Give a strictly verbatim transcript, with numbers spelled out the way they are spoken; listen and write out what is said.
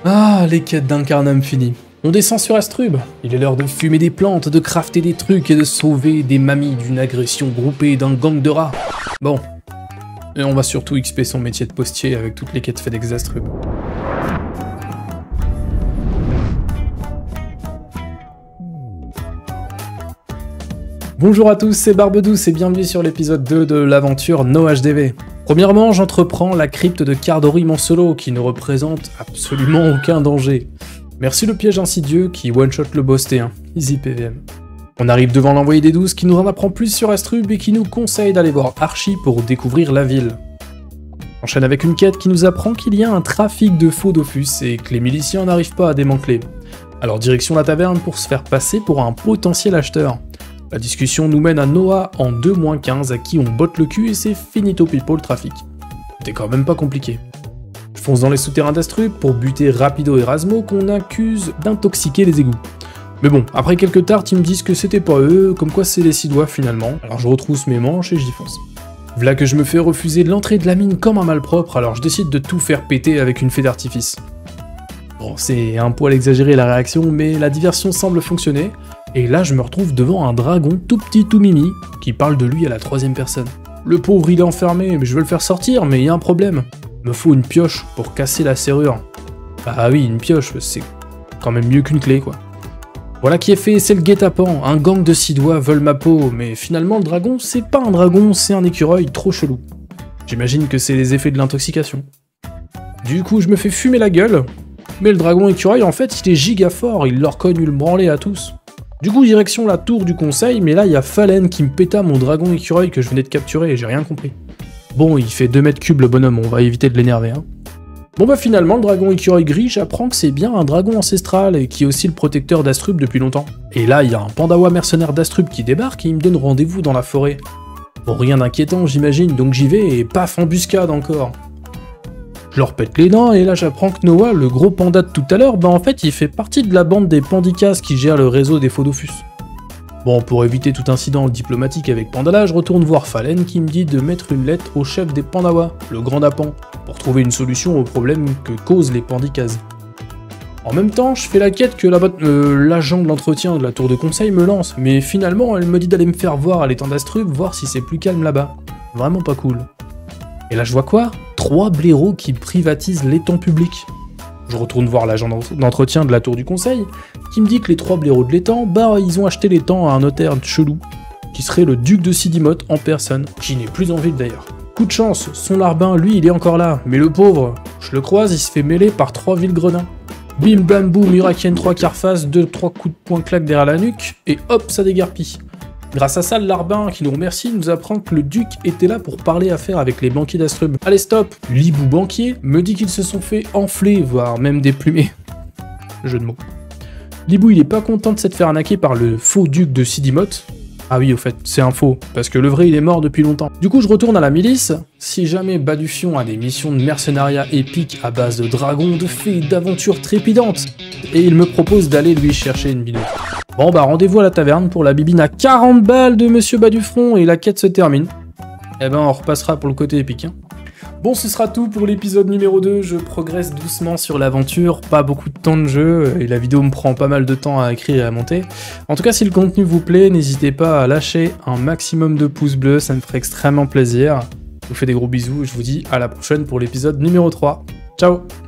Ah, les quêtes d'Incarnam finies. On descend sur Astrub. Il est l'heure de fumer des plantes, de crafter des trucs et de sauver des mamies d'une agression groupée d'un gang de rats. Bon. Et on va surtout X P son métier de postier avec toutes les quêtes FedEx d'Astrub. Bonjour à tous, c'est Barbedouce et bienvenue sur l'épisode deux de l'aventure No H D V. Premièrement, j'entreprends la crypte de Cardori en solo qui ne représente absolument aucun danger. Merci le piège insidieux qui one-shot le boss T un, easy P V M. On arrive devant l'envoyé des douze qui nous en apprend plus sur Astrub et qui nous conseille d'aller voir Archie pour découvrir la ville. On enchaîne avec une quête qui nous apprend qu'il y a un trafic de faux Dofus et que les miliciens n'arrivent pas à démanteler. Alors direction la taverne pour se faire passer pour un potentiel acheteur. La discussion nous mène à Noah en deux moins quinze à qui on botte le cul et c'est finito pipo le trafic. C'était quand même pas compliqué. Je fonce dans les souterrains d'Astrub pour buter Rapido et Rasmo qu'on accuse d'intoxiquer les égouts. Mais bon, après quelques tartes ils me disent que c'était pas eux, comme quoi c'est les Sidois finalement, alors je retrousse mes manches et j'y fonce. V'là que je me fais refuser l'entrée de la mine comme un malpropre, alors je décide de tout faire péter avec une fée d'artifice. Bon, c'est un poil exagéré la réaction, mais la diversion semble fonctionner, et là je me retrouve devant un dragon tout petit tout mimi, qui parle de lui à la troisième personne. Le pauvre il est enfermé, mais je veux le faire sortir, mais il y a un problème. Me faut une pioche pour casser la serrure. Ah oui, une pioche, c'est quand même mieux qu'une clé quoi. Voilà qui est fait, c'est le guet-apens, un gang de Sidois veulent ma peau, mais finalement le dragon c'est pas un dragon, c'est un écureuil trop chelou. J'imagine que c'est les effets de l'intoxication. Du coup je me fais fumer la gueule, mais le dragon écureuil en fait il est giga fort, il leur cogne le branlé à tous. Du coup direction la tour du conseil, mais là il y a Fallen qui me péta mon dragon écureuil que je venais de capturer et j'ai rien compris. Bon il fait deux mètres cubes le bonhomme, on va éviter de l'énerver hein. Bon bah finalement le dragon écureuil gris, j'apprends que c'est bien un dragon ancestral et qui est aussi le protecteur d'Astrub depuis longtemps. Et là il y a un pandawa mercenaire d'Astrub qui débarque et il me donne rendez-vous dans la forêt. Bon rien d'inquiétant j'imagine, donc j'y vais et paf embuscade encore. Je leur pète les dents et là j'apprends que Noah, le gros panda de tout à l'heure, bah en fait il fait partie de la bande des Pandicas qui gère le réseau des faux Dofus. Bon pour éviter tout incident diplomatique avec Pandala, je retourne voir Fallen qui me dit de mettre une lettre au chef des Pandawa, le Grand Dapan, pour trouver une solution au problème que causent les Pandicas. En même temps, je fais la quête que l'agent euh, de l'entretien de la tour de conseil me lance, mais finalement elle me dit d'aller me faire voir à l'étang d'Astrub, voir si c'est plus calme là-bas. Vraiment pas cool. Et là je vois quoi? Trois blaireaux qui privatisent l'étang public. Je retourne voir l'agent d'entretien de la tour du conseil, qui me dit que les trois blaireaux de l'étang, bah ils ont acheté l'étang à un notaire chelou, qui serait le duc de Sidimote en personne, qui n'est plus en ville d'ailleurs. Coup de chance, son larbin, lui, il est encore là, mais le pauvre, je le croise, il se fait mêler par trois villes grenins. Bim bam boum, Hurricane trois quarts face, deux trois coups de poing claque derrière la nuque, et hop, ça déguerpille. Grâce à ça, le larbin, qui nous remercie, nous apprend que le duc était là pour parler affaires avec les banquiers d'Astrub. Allez stop, l'hibou banquier me dit qu'ils se sont fait enfler, voire même déplumer. Jeu de mots. L'hibou il est pas content de s'être fait arnaquer par le faux duc de Sidimote. Ah oui au fait, c'est un faux, parce que le vrai il est mort depuis longtemps. Du coup je retourne à la milice, si jamais Badufion a des missions de mercenariat épiques à base de dragons, de fées, d'aventures trépidantes, et il me propose d'aller lui chercher une binote. Bon bah rendez-vous à la taverne pour la bibine à quarante balles de Monsieur Badufront et la quête se termine. Eh ben on repassera pour le côté épique hein. Bon ce sera tout pour l'épisode numéro deux, je progresse doucement sur l'aventure, pas beaucoup de temps de jeu, et la vidéo me prend pas mal de temps à écrire et à monter. En tout cas si le contenu vous plaît, n'hésitez pas à lâcher un maximum de pouces bleus, ça me ferait extrêmement plaisir. Je vous fais des gros bisous et je vous dis à la prochaine pour l'épisode numéro trois. Ciao!